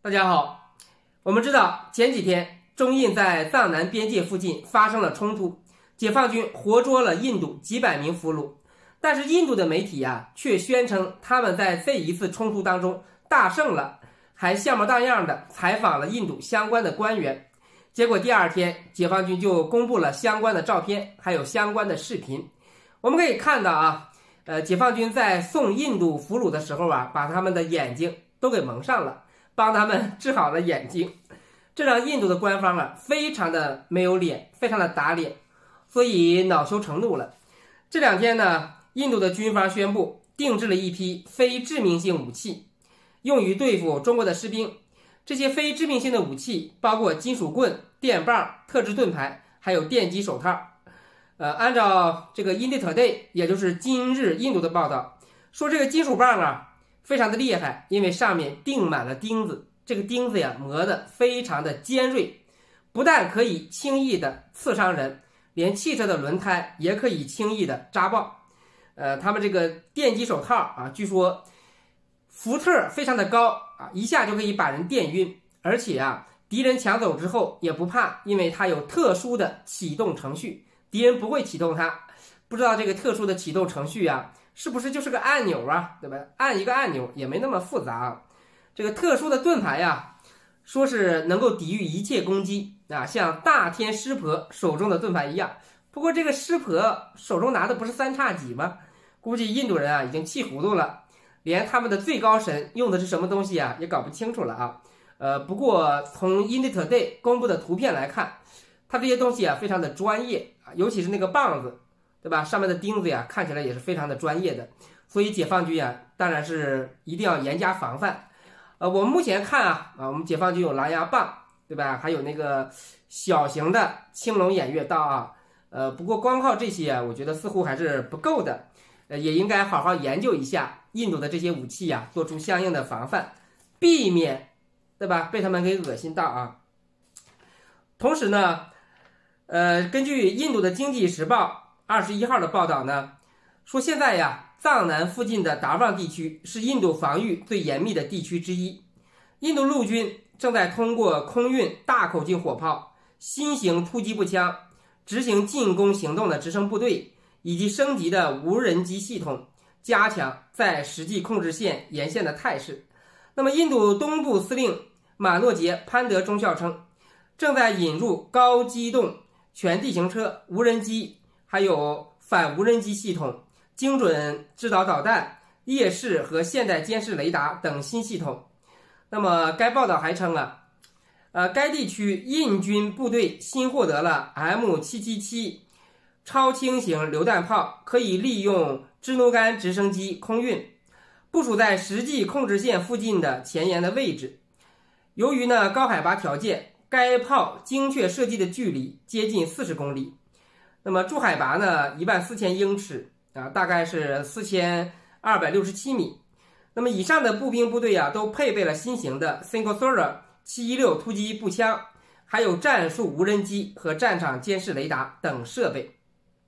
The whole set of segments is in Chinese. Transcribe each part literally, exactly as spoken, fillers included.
大家好，我们知道前几天中印在藏南边界附近发生了冲突，解放军活捉了印度几百名俘虏，但是印度的媒体啊却宣称他们在这一次冲突当中大胜了，还像模当样的采访了印度相关的官员。结果第二天解放军就公布了相关的照片，还有相关的视频。我们可以看到啊，呃，解放军在送印度俘虏的时候啊，把他们的眼睛都给蒙上了，帮他们治好了眼睛，这让印度的官方啊非常的没有脸，非常的打脸，所以恼羞成怒了。这两天呢，印度的军方宣布定制了一批非致命性武器，用于对付中国的士兵。这些非致命性的武器包括金属棍、电棒、特制盾牌，还有电击手套。呃，按照这个 India Today， 也就是今日印度的报道，说这个金属棒啊非常的厉害，因为上面钉满了钉子，这个钉子呀磨得非常的尖锐，不但可以轻易的刺伤人，连汽车的轮胎也可以轻易的扎爆。呃，他们这个电击手套啊，据说伏特非常的高啊，一下就可以把人电晕，而且啊，敌人抢走之后也不怕，因为它有特殊的启动程序，敌人不会启动它。不知道这个特殊的启动程序啊，是不是就是个按钮啊，对吧？按一个按钮也没那么复杂啊。这个特殊的盾牌呀，说是能够抵御一切攻击啊，像大天湿婆手中的盾牌一样。不过这个湿婆手中拿的不是三叉戟吗？估计印度人啊已经气糊涂了，连他们的最高神用的是什么东西啊也搞不清楚了啊。呃，不过从 India Today 公布的图片来看，它这些东西啊非常的专业啊，尤其是那个棒子，对吧？上面的钉子呀看起来也是非常的专业的，所以解放军啊当然是一定要严加防范。呃，我们目前看啊啊，我们解放军有狼牙棒，对吧？还有那个小型的青龙偃月刀啊。呃，不过光靠这些啊，我觉得似乎还是不够的。呃，也应该好好研究一下印度的这些武器啊，做出相应的防范，避免，对吧？被他们给恶心到啊。同时呢，呃，根据印度的经济时报二十一号的报道呢，说现在呀，藏南附近的达旺地区是印度防御最严密的地区之一。印度陆军正在通过空运大口径火炮、新型突击步枪、执行进攻行动的直升部队以及升级的无人机系统，加强在实际控制线沿线的态势。那么，印度东部司令马诺杰潘德中校称，正在引入高机动全地形车、无人机，还有反无人机系统、精准制导导弹、夜视和现代监视雷达等新系统。那么，该报道还称啊，呃，该地区印军部队新获得了 M 七七七超轻型榴弹炮，可以利用支奴干直升机空运，部署在实际控制线附近的前沿的位置。由于呢高海拔条件，该炮精确射击的距离接近四十公里，那么驻海拔呢一万四千英尺啊，大概是四千二百六十七米。那么以上的步兵部队啊，都配备了新型的 Singosora 七一六突击步枪，还有战术无人机和战场监视雷达等设备。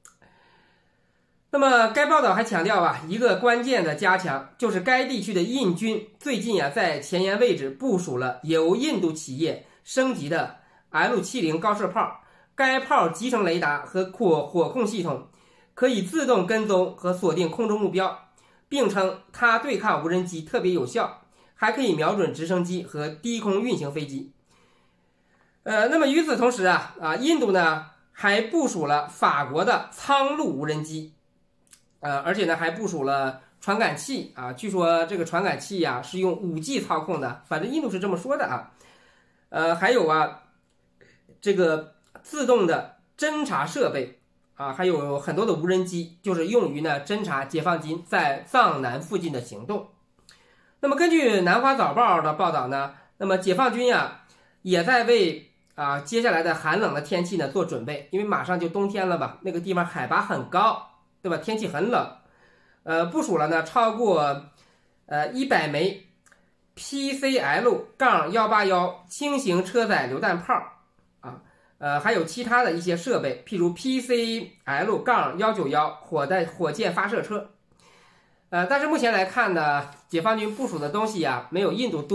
那么该报道还强调啊，一个关键的加强就是该地区的印军最近啊在前沿位置部署了由印度企业升级的 L 七十 高射炮，该炮集成雷达和火火控系统，可以自动跟踪和锁定空中目标，并称它对抗无人机特别有效，还可以瞄准直升机和低空运行飞机。呃，那么与此同时啊啊，印度呢还部署了法国的苍鹭无人机。呃，而且呢，还部署了传感器啊。据说这个传感器呀、啊、是用 五 G 操控的，反正印度是这么说的啊。呃，还有啊，这个自动的侦察设备啊，还有很多的无人机，就是用于呢侦察解放军在藏南附近的行动。那么根据南华早报的报道呢，那么解放军呀、啊、也在为啊接下来的寒冷的天气呢做准备，因为马上就冬天了嘛，那个地方海拔很高。对吧？天气很冷，呃，部署了呢超过呃一百枚 P C L 一八一轻型车载榴弹炮啊，呃，还有其他的一些设备，譬如 P C L 一九一火弹火箭发射车。呃，但是目前来看呢，解放军部署的东西呀、啊、没有印度多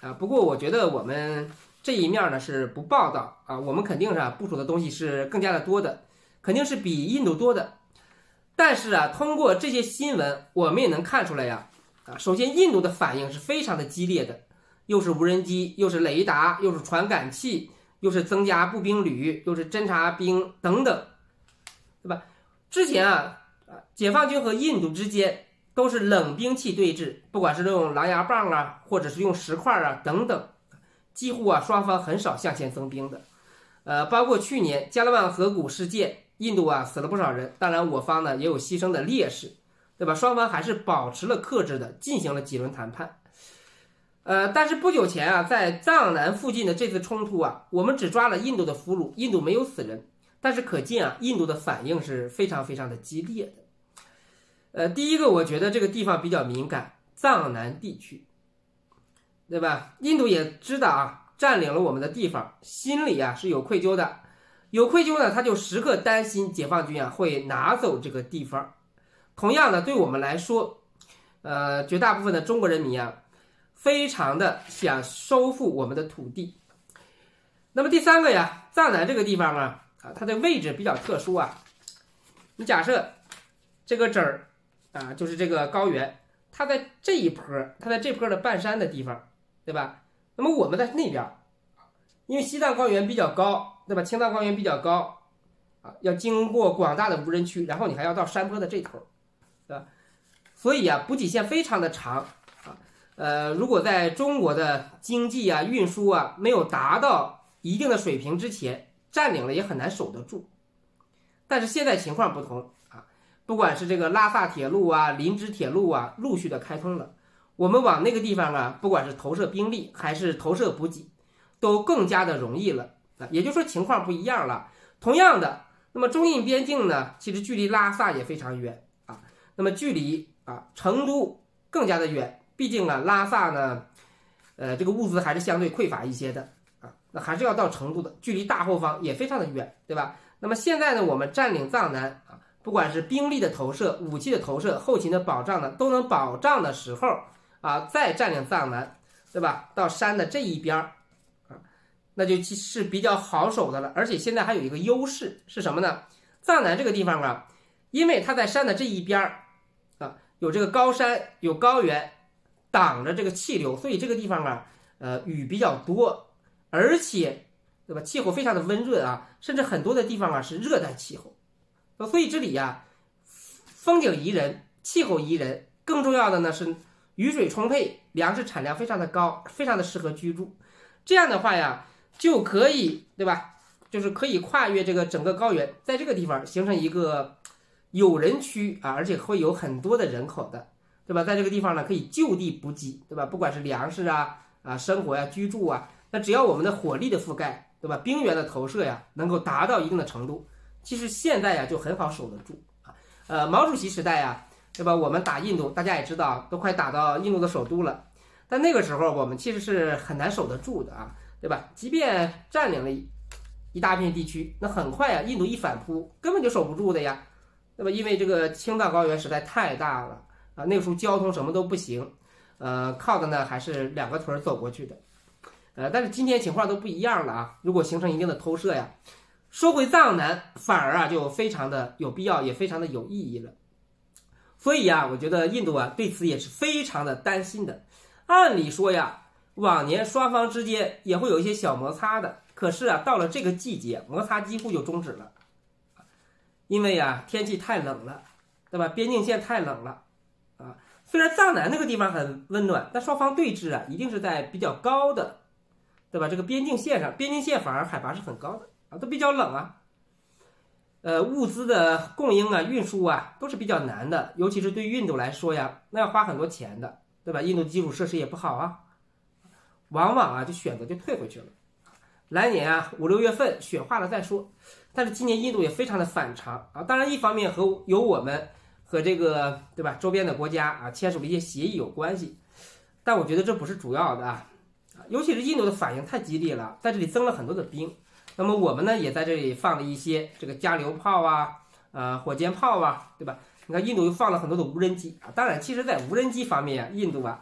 啊。不过我觉得我们这一面呢是不报道啊，我们肯定是部署的东西是更加的多的，肯定是比印度多的。但是啊，通过这些新闻，我们也能看出来呀，啊，首先印度的反应是非常的激烈的，又是无人机，又是雷达，又是传感器，又是增加步兵旅，又是侦察兵等等，对吧？之前啊，解放军和印度之间都是冷兵器对峙，不管是用狼牙棒啊，或者是用石块啊等等，几乎啊双方很少向前增兵的。呃，包括去年加勒万河谷事件，印度啊死了不少人，当然我方呢也有牺牲的烈士，对吧？双方还是保持了克制的，进行了几轮谈判。呃，但是不久前啊，在藏南附近的这次冲突啊，我们只抓了印度的俘虏，印度没有死人，但是可见啊，印度的反应是非常非常的激烈的。呃，第一个，我觉得这个地方比较敏感，藏南地区，对吧？印度也知道啊，占领了我们的地方，心里啊是有愧疚的，有愧疚呢，他就时刻担心解放军啊会拿走这个地方。同样的，对我们来说，呃，绝大部分的中国人民啊，非常的想收复我们的土地。那么第三个呀，藏南这个地方啊，啊，它的位置比较特殊啊。你假设这个这儿啊，就是这个高原，它在这一坡，它在这坡的半山的地方，对吧？那么我们在那边，因为西藏高原比较高，对吧？青藏高原比较高啊，要经过广大的无人区，然后你还要到山坡的这头，对吧？所以啊，补给线非常的长啊。呃，如果在中国的经济啊、运输啊没有达到一定的水平之前，占领了也很难守得住。但是现在情况不同啊，不管是这个拉萨铁路啊、林芝铁路啊，陆续的开通了，我们往那个地方啊，不管是投射兵力还是投射补给，都更加的容易了啊。也就是说情况不一样了。同样的，那么中印边境呢，其实距离拉萨也非常远啊，那么距离啊成都更加的远。毕竟啊，拉萨呢，呃，这个物资还是相对匮乏一些的啊，那还是要到成都的，距离大后方也非常的远，对吧？那么现在呢，我们占领藏南啊，不管是兵力的投射、武器的投射、后勤的保障呢，都能保障的时候啊，再占领藏南，对吧？到山的这一边啊，那就是比较好守的了。而且现在还有一个优势是什么呢？藏南这个地方啊，因为它在山的这一边啊，有这个高山，有高原。挡着这个气流，所以这个地方啊，呃，雨比较多，而且，对吧？气候非常的温润啊，甚至很多的地方啊是热带气候，所以这里呀、啊，风景宜人，气候宜人，更重要的呢是雨水充沛，粮食产量非常的高，非常的适合居住。这样的话呀，就可以，对吧？就是可以跨越这个整个高原，在这个地方形成一个有人区啊，而且会有很多的人口的。对吧？在这个地方呢，可以就地补给，对吧？不管是粮食啊、啊生活呀、居住啊，那只要我们的火力的覆盖，对吧？兵源的投射呀，能够达到一定的程度，其实现在呀就很好守得住啊。呃，毛主席时代呀，对吧？我们打印度，大家也知道，都快打到印度的首都了，但那个时候我们其实是很难守得住的啊，对吧？即便占领了一大片地区，那很快啊，印度一反扑，根本就守不住的呀，对吧？因为这个青藏高原实在太大了。啊，那个时候交通什么都不行，呃，靠的呢还是两个腿走过去的，呃，但是今天情况都不一样了啊。如果形成一定的投射呀，收回藏南反而啊就非常的有必要，也非常的有意义了。所以呀，我觉得印度啊对此也是非常的担心的。按理说呀，往年双方之间也会有一些小摩擦的，可是啊，到了这个季节，摩擦几乎就终止了，因为呀天气太冷了，对吧？边境线太冷了。啊，虽然藏南那个地方很温暖，但双方对峙啊，一定是在比较高的，对吧？这个边境线上，边境线反而海拔是很高的啊，都比较冷啊。呃，物资的供应啊、运输啊，都是比较难的，尤其是对于印度来说呀，那要花很多钱的，对吧？印度的基础设施也不好啊，往往啊就选择就退回去了。来年啊五六月份雪化了再说，但是今年印度也非常的反常啊。当然，一方面和有我们。和这个对吧周边的国家啊签署了一些协议有关系，但我觉得这不是主要的啊，尤其是印度的反应太激烈了，在这里增了很多的兵，那么我们呢也在这里放了一些这个加榴炮啊、呃火箭炮啊，对吧？你看印度又放了很多的无人机啊，当然其实在无人机方面啊，印度啊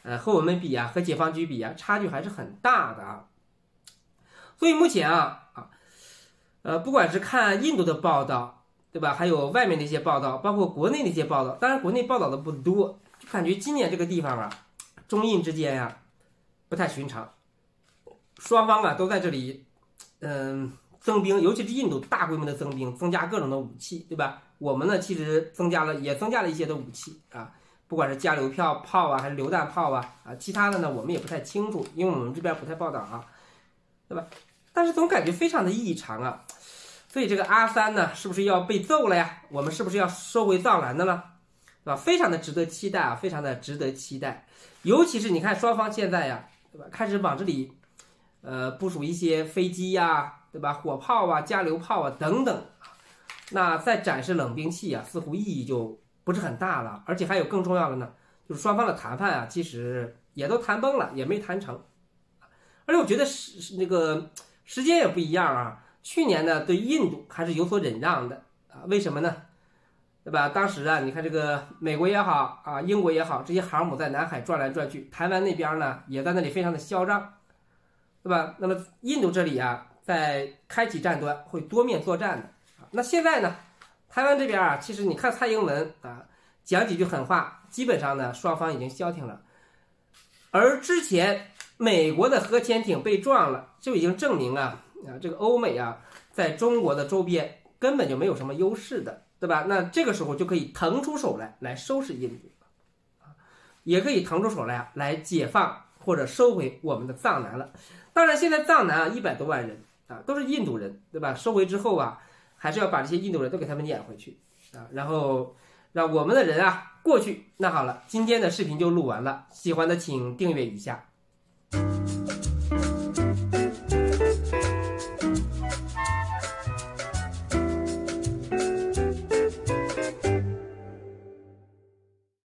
呃，和我们比啊，和解放军比啊，差距还是很大的啊。所以目前啊啊，呃，不管是看印度的报道，对吧？还有外面的一些报道，包括国内的一些报道，当然国内报道的不多，就感觉今年这个地方啊，中印之间呀、啊、不太寻常，双方啊都在这里，嗯、呃，增兵，尤其是印度大规模的增兵，增加各种的武器，对吧？我们呢，其实增加了，也增加了一些的武器啊，不管是加榴票炮啊，还是榴弹炮啊，啊，其他的呢，我们也不太清楚，因为我们这边不太报道啊，对吧？但是总感觉非常的异常啊。所以这个阿三呢，是不是要被揍了呀？我们是不是要收回藏南的了？对吧？非常的值得期待啊，非常的值得期待。尤其是你看双方现在呀，对吧？开始往这里，呃，部署一些飞机呀，对吧？火炮啊、加榴炮啊等等。那再展示冷兵器啊，似乎意义就不是很大了。而且还有更重要的呢，就是双方的谈判啊，其实也都谈崩了，也没谈成。而且我觉得是那个时间也不一样啊。去年呢，对印度还是有所忍让的啊？为什么呢？对吧？当时啊，你看这个美国也好啊，英国也好，这些航母在南海转来转去，台湾那边呢也在那里非常的嚣张，对吧？那么印度这里啊，在开启战端会多面作战的啊。那现在呢，台湾这边啊，其实你看蔡英文啊讲几句狠话，基本上呢双方已经消停了，而之前美国的核潜艇被撞了，就已经证明啊。啊，这个欧美啊，在中国的周边根本就没有什么优势的，对吧？那这个时候就可以腾出手来，来收拾印度，啊，也可以腾出手来啊，来解放或者收回我们的藏南了。当然，现在藏南啊一百多万人啊，都是印度人，对吧？收回之后啊，还是要把这些印度人都给他们撵回去啊，然后让我们的人啊过去。那好了，今天的视频就录完了，喜欢的请订阅一下。